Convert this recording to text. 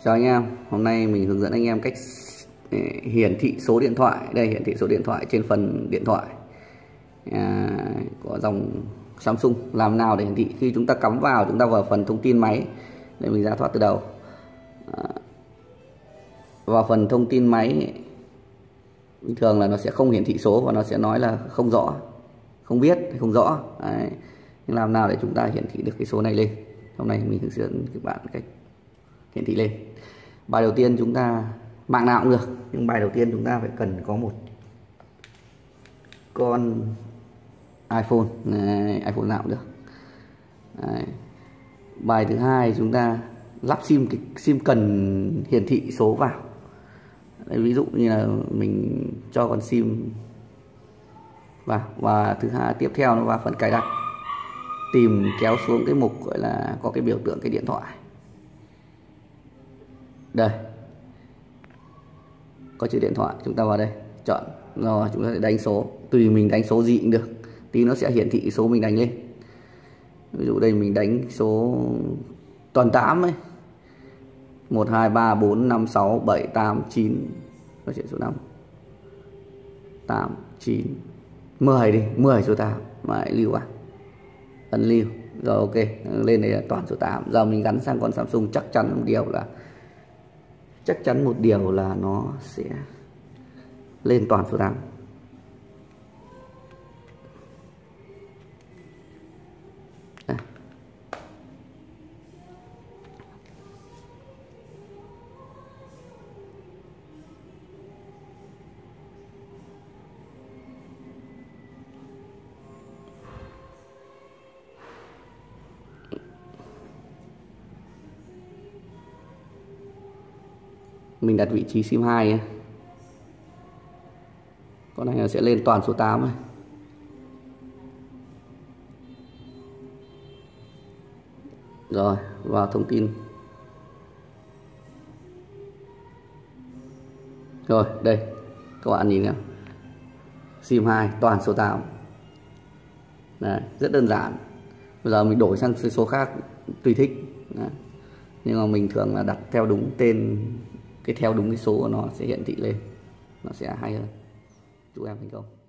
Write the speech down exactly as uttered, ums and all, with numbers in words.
Chào anh em, hôm nay mình hướng dẫn anh em cách hiển thị số điện thoại. Đây, hiển thị số điện thoại trên phần điện thoại à, có dòng Samsung. Làm nào để hiển thị khi chúng ta cắm vào, chúng ta vào phần thông tin máy. Để mình ra thoát từ đầu. À, vào phần thông tin máy, bình thường là nó sẽ không hiển thị số và nó sẽ nói là không rõ, không biết, không rõ. Đấy. Nhưng làm nào để chúng ta hiển thị được cái số này lên? Hôm nay mình hướng dẫn các bạn cách hiển thị lên. Bài đầu tiên chúng ta mạng nào cũng được, nhưng bài đầu tiên chúng ta phải cần có một con iPhone. Đấy, iPhone nào cũng được. Đấy. Bài thứ hai chúng ta lắp sim, cái sim cần hiển thị số vào. Đấy, ví dụ như là mình cho con sim vào, và thứ hai tiếp theo nó vào phần cài đặt, tìm kéo xuống cái mục gọi là có cái biểu tượng cái điện thoại. Đây có chữ điện thoại, chúng ta vào đây chọn rồi, chúng ta sẽ đánh số, tùy mình đánh số gì cũng được, tí nó sẽ hiển thị số mình đánh lên. Ví dụ đây mình đánh số toàn tám ấy, một hai ba bốn năm sáu bảy tám chín, có chuyện số năm, tám chín mười đi, mười số tám, lại lưu vào, ấn lưu rồi, ok, lên đây là toàn số tám. Giờ mình gắn sang con Samsung, chắc chắn một điều là chắc chắn một điều là nó sẽ lên toàn số tám. Đây. Mình đặt vị trí sim hai ấy. Con này nó sẽ lên toàn số tám này. Rồi, vào thông tin. Rồi, đây. Các bạn nhìn nào. sim hai toàn số tám. Đấy, rất đơn giản. Bây giờ mình đổi sang số khác tùy thích. Đấy. Nhưng mà mình thường là đặt theo đúng tên, cái theo đúng cái số của nó sẽ hiển thị lên, nó sẽ hay hơn. Chúc em thành công.